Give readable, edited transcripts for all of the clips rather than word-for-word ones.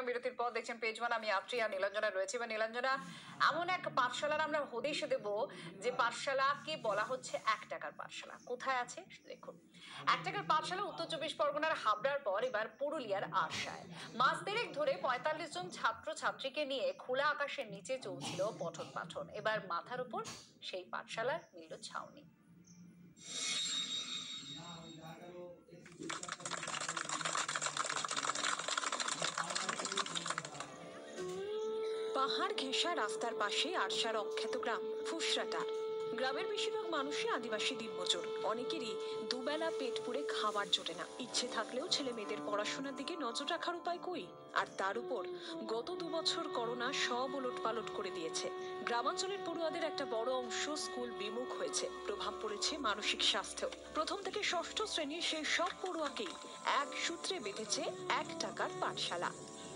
বিরতির পর দেখছেন পেজ ওয়ান। আমি আত্রি আর নীলাঞ্জনা রয়েছে। বা নীলাঞ্জনা, এমন এক পাঠশালার আমরা হদিশ দেব যে পাঠশালাকে বলা হচ্ছে 1 টাকার পাঠশালা। কোথায় আছে দেখুন। 1 টাকার পাঠশালা উত্তর 24 পরগনার হাবড়ার পর এবার পুরুলিয়ার আরশায়। মাস দেড়েক ধরে 45 জন ছাত্র ছাত্রীকে নিয়ে খোলা আকাশের নিচে চলছিল পঠন পাঠন। এবার মাথার উপর সেই পাঠশালার নীল ছাউনি। পাহাড় ঘেঁষা রাস্তার পাশে আরশার অখ্যাত গ্রাম ফুসরাটার। গ্রামের বেশিরভাগ মানুষই আদিবাসী দিনমজুর। অনেকেরই দুবেলা পেট পুড়ে খাবার জোটে না। ইচ্ছে থাকলেও ছেলে মেয়েদের পড়াশোনার দিকে নজর রাখার উপায় কই? আর তার উপর গত 2 বছর করোনা সব ওলটপালট করে দিয়েছে। গ্রামাঞ্চলের পড়ুয়াদের একটা বড় অংশ স্কুল বিমুখ হয়েছে। প্রভাব পড়েছে মানসিক স্বাস্থ্য। প্রথম থেকে ষষ্ঠ শ্রেণীর সেই সব পড়ুয়াকেই এক সূত্রে বেঁধেছে 1 টাকার পাঠশালা।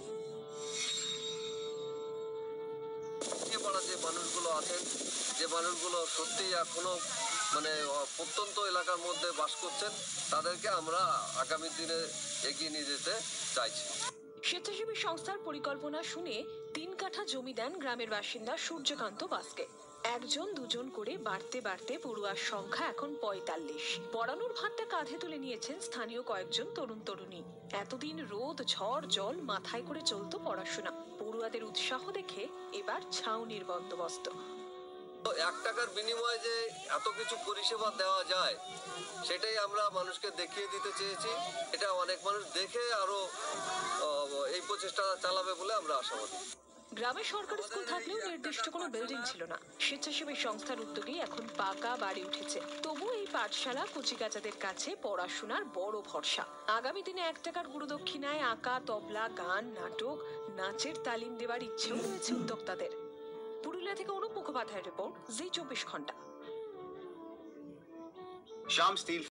যে মানুষগুলো আছেন, যে মানুষগুলো সত্যি এখনো প্রত্যন্ত এলাকার মধ্যে বাস করছেন, তাদেরকে আমরা আগামী দিনে এগিয়ে নিয়ে যেতে চাইছি। স্বেচ্ছাসেবী সংস্থার পরিকল্পনা শুনে 3 কাঠা জমি দেন গ্রামের বাসিন্দা সূর্যকান্ত বাস্কে। 1 2 করে বাড়তে বাড়তে পড়ুয়ার সংখ্যা এখন 45। পড়ানোর ভাতটা কাঁধে তুলে নিয়েছেন স্থানীয় কয়েকজন তরুণ তরুণী। এতদিন রোদ ঝড় জল মাথায় করে চলতো পড়াশোনা। পড়ুয়াদের উৎসাহ দেখে এবার ছাউনির বন্দোবস্ত। 1 টাকার বিনিময়ে যে এত কিছু পরিষেবা দেওয়া যায়, সেটাই আমরা মানুষকে দেখিয়ে দিতে চেয়েছি। এটা অনেক মানুষ দেখে আরো এই প্রচেষ্টা চালাবে বলে আমরা আশাবাদী। গ্রামে সরকারি স্কুল থাকলেও নির্দিষ্ট কোনো বিল্ডিং ছিল না। স্বেচ্ছাসেবী সংস্থার উদ্যোগেই এখন পাকা বাড়ি উঠেছে। তবু এই পাঠশালা কচিকাচাদের কাছে পড়াশোনার বড় ভরসা। আগামী দিনে 1 টাকার গুরুদক্ষিণায় আঁকা, তবলা, গান, নাটক, নাচের তালিম দেওয়ার ইচ্ছেও রয়েছে উদ্যোক্তাদের। পুরুলিয়া থেকে অনুপ মুখোপাধ্যায়ের রিপোর্ট, জি 24 ঘন্টা।